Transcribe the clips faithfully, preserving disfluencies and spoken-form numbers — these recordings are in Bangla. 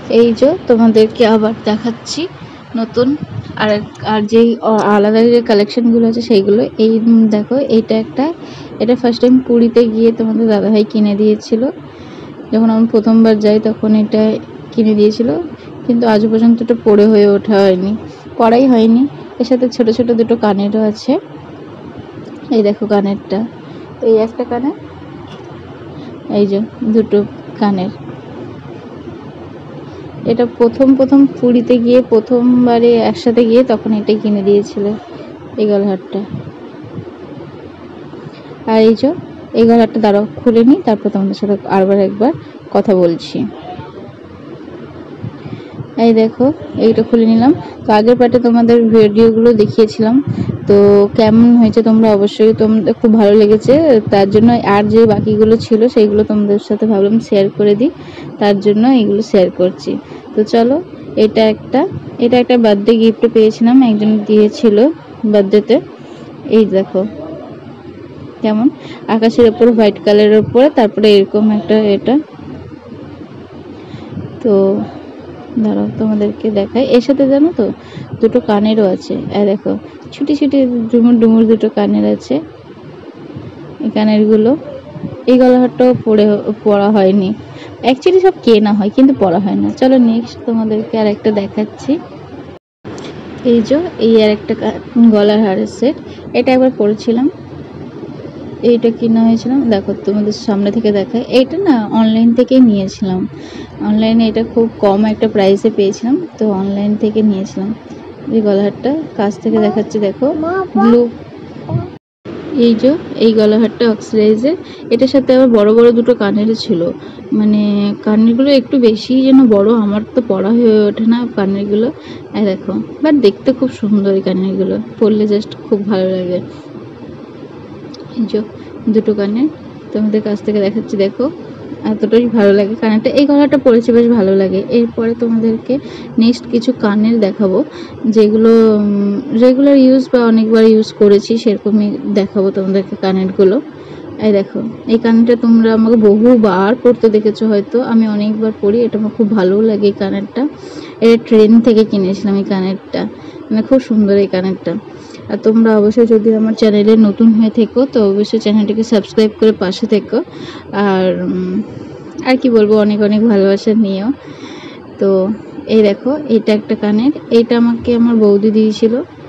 এই যে তোমাদেরকে আবার দেখাচ্ছি নতুন আর আর যেই আলাদা যে কালেকশনগুলো আছে সেইগুলো। এই দেখো এইটা একটা, এটা ফার্স্ট টাইম পুরীতে গিয়ে তোমাদের দাদাভাই কিনে দিয়েছিল। যখন আমি প্রথমবার যাই তখন এটা কিনে দিয়েছিল, কিন্তু আজ পর্যন্ত এটা পরে হয়ে ওঠা হয়নি, পরাই হয়নি। এর সাথে ছোট ছোট দুটো কানেরও আছে। এই দেখো কানেরটা, এই একটা কানের, এই যে দুটো কানের। এটা প্রথম প্রথম পুরীতে গিয়ে প্রথমবারে একসাথে গিয়ে তখন এটাই কিনে দিয়েছিল, এই গলাহারটা। আর এই যে এই গলাহারটা দাঁড়াও খুলে নিই, তারপর তোমাদের সাথে আরবার একবার কথা বলছি। এই দেখো এইটা খুলে নিলাম। তো আগের পার্টে তোমাদের ভিডিওগুলো দেখিয়েছিলাম, তো কেমন হয়েছে তোমরা অবশ্যই, তোমাদের খুব ভালো লেগেছে তার জন্য। আর যে বাকিগুলো ছিল সেইগুলো তোমাদের সাথে ভাবলাম শেয়ার করে দিই, তার জন্য এইগুলো শেয়ার করছি। তো চলো, এটা একটা এটা একটা বার্থডে গিফট পেয়েছিলাম, একজন দিয়েছিল বার্থডেতে। এই দেখো কেমন আকাশের ওপর হোয়াইট কালারের উপরে, তারপরে এরকম একটা এটা। তো দাঁড়াও তোমাদেরকে দেখাই। এর সাথে জানো তো দুটো কানেরও আছে, আর দেখো ছুটি ছুটি ডুমুর ডুমুর দুটো কানের আছে। এই কানেরগুলো, এই গলাহারটাও পরে পরা হয়নি, অ্যাকচুয়ালি সব কেনা হয় কিন্তু পরা হয় না। চলো নেক্সট তোমাদেরকে আর একটা দেখাচ্ছি। এই যে এই আর একটা গলার হারের সেট, এটা একবার পরেছিলাম, এইটা কিনা হয়েছিলাম। দেখো তোমাদের সামনে থেকে দেখায়, এইটা না অনলাইন থেকে নিয়েছিলাম। অনলাইনে এটা খুব কম একটা প্রাইসে পেয়েছিলাম, তো অনলাইন থেকে নিয়েছিলাম। এই গলাহারটা কাছ থেকে দেখাচ্ছি, দেখো ব্লু। এই যে এই গলাহারটা অক্সিডাইজের, এটার সাথে আবার বড় বড় দুটো কানের ছিল, মানে কানেরগুলো একটু বেশি যেন বড়, আমার তো পরা হয়ে ওঠে না কানেরগুলো। আর দেখো বাট দেখতে খুব সুন্দর, এই কানেরগুলো পরলে জাস্ট খুব ভালো লাগে। এই যে দুটো কানের তোমাদের কাছ থেকে দেখাচ্ছি, দেখো এতটাই ভালো লাগে কানেরটা। এই গলাটা পরেছে বেশ ভালো লাগে। এরপরে তোমাদেরকে নেক্সট কিছু কানের দেখাবো, যেগুলো রেগুলার ইউজ বা অনেকবার ইউজ করেছি সেরকমই দেখাবো তোমাদেরকে কানেরগুলো। এই দেখো এই কানেরটা তোমরা আমাকে বহুবার পরতে দেখেছো হয়তো, আমি অনেকবার পরি, এটা আমার খুব ভালো লাগে। এই কানেরটা এটা ট্রেন থেকে কিনেছিলাম, এই কানেরটা মানে খুব সুন্দর এই কানেরটা। আর তোমরা অবশ্যই যদি আমার চ্যানেলে নতুন হয়ে থেকো তো অবশ্যই চ্যানেলটিকে সাবস্ক্রাইব করে পাশে থেকো। আর আর কি বলবো, অনেক অনেক ভালোবাসা নিও। তো এই দেখো এটা একটা কানের, এইটা আমাকে আমার বৌদি দিয়েছিল,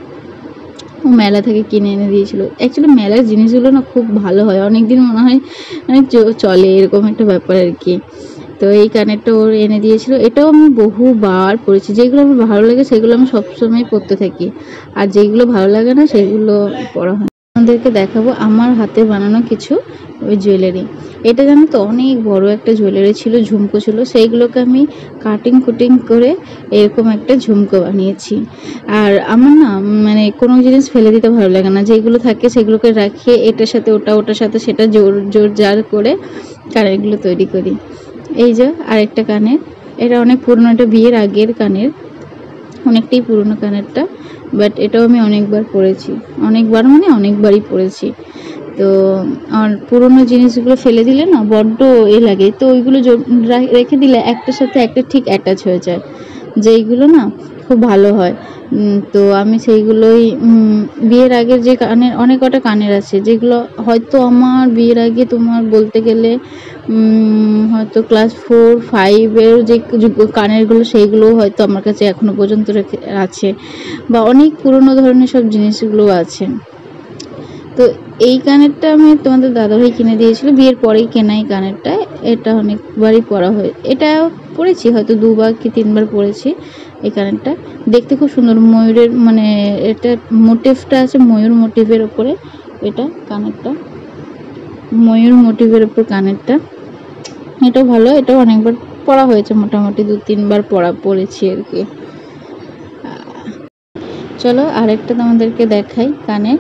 ও মেলা থেকে কিনে এনে দিয়েছিল। অ্যাকচুয়ালি মেলার জিনিসগুলো না খুব ভালো হয়, অনেকদিন মনে হয় মানে চলে, এরকম একটা ব্যাপার আর কি। তো এই কানেরটা ওর এনে দিয়েছিল, এটাও আমি বহুবার পরেছি। যেগুলো আমার ভালো লাগে সেগুলো আমি সবসময় পরতে থাকি, আর যেগুলো ভালো লাগে না সেগুলো পরা হয়। আপনাদেরকে দেখাবো আমার হাতে বানানো কিছু ওই জুয়েলারি। এটা জানো তো অনেক বড় একটা জুয়েলারি ছিল, ঝুমকো ছিল, সেইগুলোকে আমি কাটিং কুটিং করে এরকম একটা ঝুমকো বানিয়েছি। আর আমার না মানে কোনো জিনিস ফেলে দিতে ভালো লাগে না, যেগুলো থাকে সেগুলোকে রাখিয়ে এটার সাথে ওটা, ওটার সাথে সেটা জোর জোর জার করে কানেরগুলো তৈরি করি। এই যে আরেকটা কানের, এটা অনেক পুরনো, এটা বিয়ের আগের কানের, অনেকটাই পুরনো কানেরটা, বাট এটাও আমি অনেকবার পরেছি, অনেকবার মানে অনেকবারই পরেছি। তো আর পুরনো জিনিসগুলো ফেলে দিলে না বড্ড এ লাগে, তো ওইগুলো রেখে দিলে একটার সাথে একটা ঠিক অ্যাটাচ হয়ে যায়, যেইগুলো না খুব ভালো হয়। তো আমি সেইগুলোই বিয়ের আগের যে কানের, অনেক কটা কানের আছে যেগুলো হয়তো আমার বিয়ের আগে তোমার বলতে গেলে হয়তো ক্লাস ফোর ফাইভের যে কানেরগুলো সেইগুলো হয়তো আমার কাছে এখনো পর্যন্ত রেখে আছে, বা অনেক পুরনো ধরনের সব জিনিসগুলো আছে। তো এই কানেরটা আমি তোমাদের দাদাভাই কিনে দিয়েছিল, বিয়ের পরেই কেনা এই কানেরটা। এটা অনেকবারই পরা হয়, এটা পরেছি হয়তো দুবার কি তিনবার পরেছি। এই কানেরটা দেখতে খুব সুন্দর, ময়ূরের মানে এটা মোটিভটা আছে ময়ূর মোটিভের ওপরে, এটা কানেরটা ময়ূর মোটিভের ওপর কানেরটা, এটাও ভালো, এটাও অনেকবার পরা হয়েছে, মোটামুটি দু তিনবার পরা পরেছি আর কি। চলো আরেকটা তোমাদেরকে দেখাই কানের।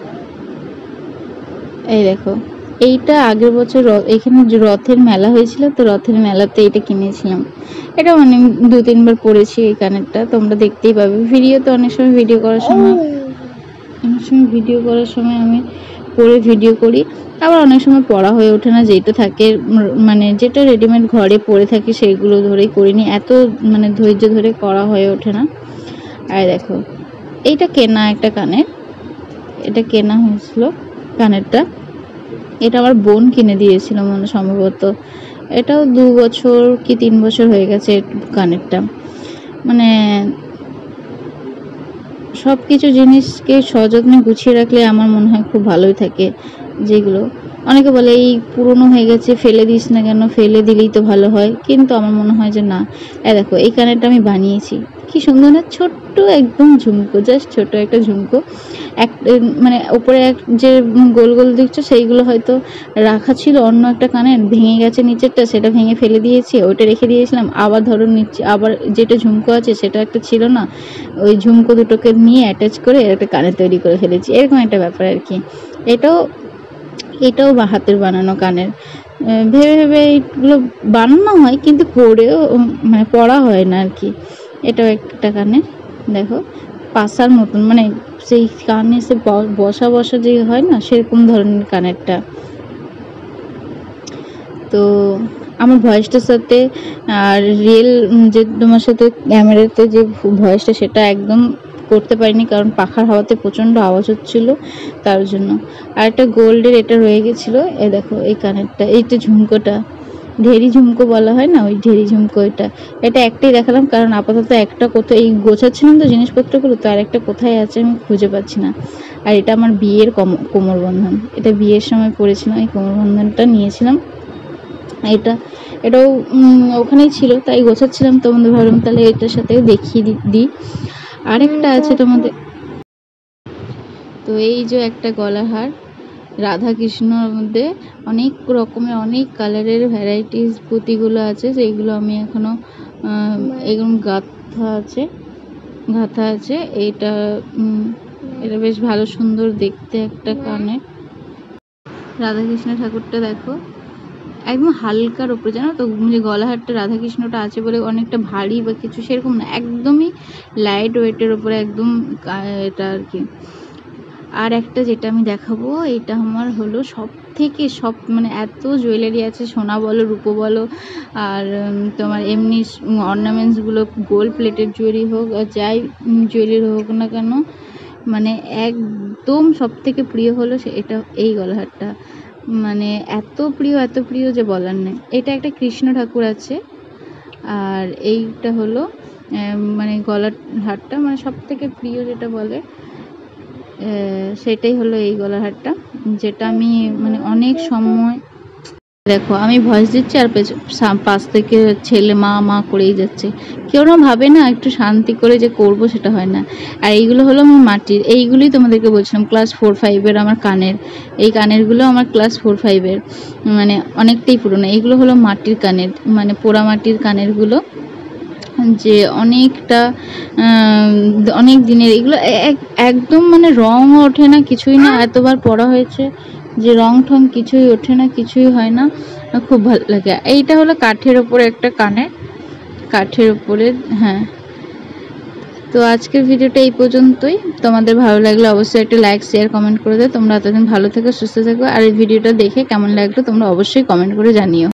এই দেখো এইটা আগের বছর এখানে রথের মেলা হয়েছিল, তো রথের মেলাতে এটা কিনেছিলাম। এটা অনেক দু তিনবার পরেছি এই কানেরটা, তোমরা দেখতেই পাবে ভিডিওতে, অনেক সময় ভিডিও করার সময় অনেক সময় ভিডিও করার সময় আমি পরে ভিডিও করি, আবার অনেক সময় পড়া হয়ে ওঠে না, যেটা থাকে মানে যেটা রেডিমেড ঘরে পরে থাকি সেইগুলো ধরেই করিনি, এত মানে ধৈর্য ধরে করা হয়ে ওঠে না। আর দেখো এইটা কেনা একটা কানের, এটা কেনা হয়েছিল কানেরটা, এটা আমার বোন কিনে দিয়েছিল মনে সম্ভবত, এটাও দু বছর কি তিন বছর হয়ে গেছে কানেরটা। মানে সব কিছু জিনিসকে সযত্নে গুছিয়ে রাখলে আমার মনে হয় খুব ভালোই থাকে। যেগুলো অনেকে বলে এই পুরনো হয়ে গেছে ফেলে দিস না কেন, ফেলে দিলেই তো ভালো হয়, কিন্তু আমার মনে হয় যে না। এই দেখো এই কানেরটা আমি বানিয়েছি, কি সুন্দর না, ছোট্ট একদম ঝুমকো, জাস্ট ছোট একটা ঝুমকো। এক মানে ওপরে এক যে গোল গোল দেখছো সেইগুলো হয়তো রাখা ছিল অন্য একটা কানের, ভেঙে গেছে নিচেরটা, সেটা ভেঙে ফেলে দিয়েছি, ওইটা রেখে দিয়েছিলাম। আবার ধরো নিচে আবার যেটা ঝুমকো আছে সেটা একটা ছিল না, ওই ঝুমকো দুটোকে নিয়ে অ্যাটাচ করে একটা কানের তৈরি করে ফেলেছি, এরকম একটা ব্যাপার আর কি। এটাও এটাও বা হাতের বানানো কানের, ভেবে ভেবে এইগুলো বানানো হয় কিন্তু পরেও মানে পড়া হয় না আর কি। এটাও একটা কানের, দেখো পাশার মতন, মানে সেই কানে সে বসা বসা যে হয় না সেরকম ধরনের কানেরটা। তো আমার ভয়েসটার সাথে আর রিয়েল যে তোমার সাথে ক্যামেরাতে যে ভয়েসটা সেটা একদম করতে পারিনি, কারণ পাখার হাওয়াতে প্রচণ্ড আওয়াজ হচ্ছিল তার জন্য। আর একটা গোল্ডের এটা রয়ে গেছিলো, এ দেখো এই কানেরটা, এইটা ঝুমকোটা ঢেরি ঝুমকো বলা হয় না, ওই ঢেরি ঝুমকো এটা। এটা একটাই দেখালাম কারণ আপাতত একটা কোথাও এই গোছাচ্ছিলাম তো জিনিসপত্রগুলো, তো আর একটা কোথায় আছে আমি খুঁজে পাচ্ছি না। আর এটা আমার বিয়ের কোমর বন্ধন, এটা বিয়ের সময় পরেছিলাম, এই কোমর বন্ধনটা নিয়েছিলাম। এটা এটাও ওখানেই ছিল, তাই গোছাচ্ছিলাম, তোমাদের ভাবলাম তাহলে এটার সাথে দেখিয়ে দিই। আরেকটা আছে তোমাদের, তো এই যে একটা গলার হার রাধা কৃষ্ণর মধ্যে অনেক রকমের অনেক কালারের ভ্যারাইটিস পুঁতিগুলো আছে, সেইগুলো আমি এখনো এরকম গাঁথা আছে গাঁথা আছে এইটা এটা বেশ ভালো সুন্দর দেখতে একটা কানে। রাধাকৃষ্ণ ঠাকুরটা দেখো একদম হালকার ওপরে, জানো তো যে গলাহারটা রাধাকৃষ্ণটা আছে বলে অনেকটা ভারী বা কিছু সেরকম না, একদমই লাইট ওয়েটের ওপরে একদম এটা আর কি। আর একটা যেটা আমি দেখাবো, এটা আমার হলো সব থেকে সব মানে এত জুয়েলারি আছে, সোনা বলো রূপো বলো আর তোমার এমনি অর্নামেন্টসগুলো গোল্ড প্লেটের জুয়েলারি হোক আর যাই জুয়েলারি হোক না কেন, মানে একদম সব থেকে প্রিয় হলো সে এটা এই গলাহারটা, মানে এত প্রিয় এত প্রিয় যে বলার নেই। এটা একটা কৃষ্ণ ঠাকুর আছে, আর এইটা হলো মানে গলার হারটা মানে সব থেকে প্রিয় যেটা বলে সেটাই হলো এই গলার হারটা, যেটা আমি মানে অনেক সময় দেখো আমি ভয়েস দিচ্ছি আর পাশ থেকে ছেলে মা মা করেই যাচ্ছে, কেউ না ভাবে না একটু শান্তি করে যে করব সেটা হয় না। আর এইগুলো হলো আমার মাটির, এইগুলোই তোমাদেরকে বলছিলাম ক্লাস ফোর ফাইভের আমার কানের, এই কানেরগুলো আমার ক্লাস ফোর ফাইভের মানে অনেকটাই পুরনো। এইগুলো হলো মাটির কানের, মানে পোড়া মাটির কানেরগুলো, যে অনেকটা অনেক দিনের, এগুলো একদম মানে রং ওঠে না কিছুই না, এতবার পড়া হয়েছে যে রং ঠং কিছুই ওঠে না, কিছুই হয় না, খুব ভালো লাগে। এইটা হলো কাঠের ওপরে একটা কানে, কাঠের ওপরে। হ্যাঁ, তো আজকের ভিডিওটা এই পর্যন্তই। তোমাদের ভালো লাগলে অবশ্যই একটা লাইক শেয়ার কমেন্ট করে দাও। তোমরা এতদিন ভালো থেকো সুস্থ থেকো, আর এই ভিডিওটা দেখে কেমন লাগলো তোমরা অবশ্যই কমেন্ট করে জানিও।